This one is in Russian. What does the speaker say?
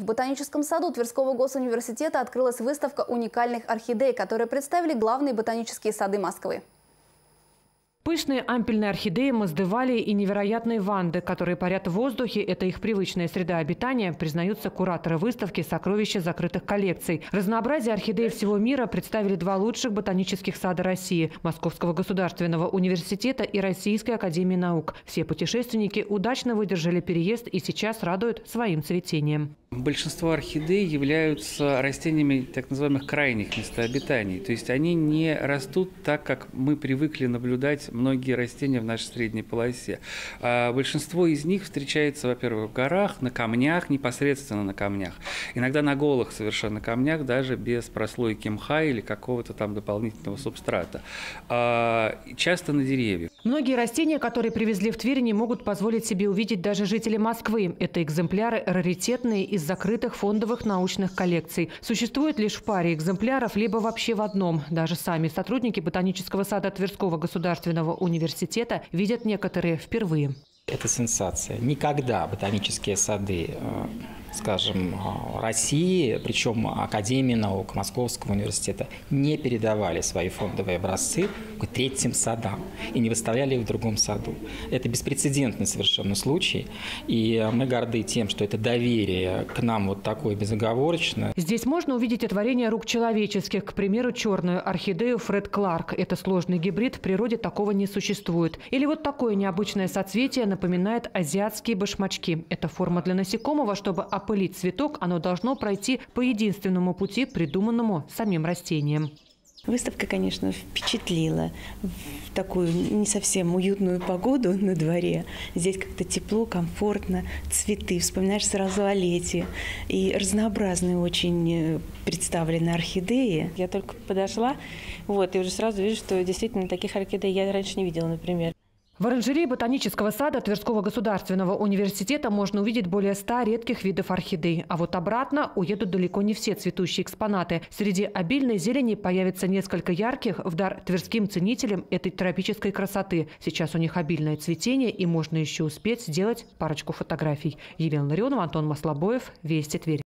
В ботаническом саду Тверского госуниверситета открылась выставка уникальных орхидей, которые представили главные ботанические сады Москвы. Пышные ампельные орхидеи, моздевалии и невероятные ванды, которые парят в воздухе – это их привычная среда обитания, признаются кураторы выставки «Сокровища закрытых коллекций». Разнообразие орхидей всего мира представили два лучших ботанических сада России – Московского государственного университета и Российской академии наук. Все путешественники удачно выдержали переезд и сейчас радуют своим цветением. Большинство орхидей являются растениями так называемых крайних местообитаний. То есть они не растут так, как мы привыкли наблюдать многие растения в нашей средней полосе. Большинство из них встречается, во-первых, в горах, на камнях, непосредственно на камнях. Иногда на голых совершенно камнях, даже без прослойки мха или какого-то там дополнительного субстрата. Часто на деревьях. Многие растения, которые привезли в Тверь, не могут позволить себе увидеть даже жители Москвы. Это экземпляры раритетные из закрытых фондовых научных коллекций. Существуют лишь в паре экземпляров, либо вообще в одном. Даже сами сотрудники ботанического сада Тверского государственного университета видят некоторые впервые. Это сенсация. Никогда ботанические сады, скажем, России, причем Академии наук Московского университета, не передавали свои фондовые образцы к третьим садам и не выставляли их в другом саду. Это беспрецедентный совершенно случай, и мы горды тем, что это доверие к нам вот такое безоговорочное. Здесь можно увидеть творение рук человеческих, к примеру, черную орхидею Фред Кларк. Это сложный гибрид, в природе такого не существует. Или вот такое необычное соцветие напоминает азиатские башмачки. Это форма для насекомого, чтобы опылить цветок, оно должно пройти по единственному пути, придуманному самим растением. Выставка, конечно, впечатлила в такую не совсем уютную погоду на дворе. Здесь как-то тепло, комфортно, цветы, вспоминаешь сразу о лете. И разнообразные очень представлены орхидеи. Я только подошла, и уже сразу вижу, что действительно таких орхидей я раньше не видела, например. В оранжерее ботанического сада Тверского государственного университета можно увидеть более 100 редких видов орхидей. А вот обратно уедут далеко не все цветущие экспонаты. Среди обильной зелени появится несколько ярких в дар тверским ценителям этой тропической красоты. Сейчас у них обильное цветение, и можно еще успеть сделать парочку фотографий. Елена Ларионова, Антон Маслобоев, Вести, Тверь.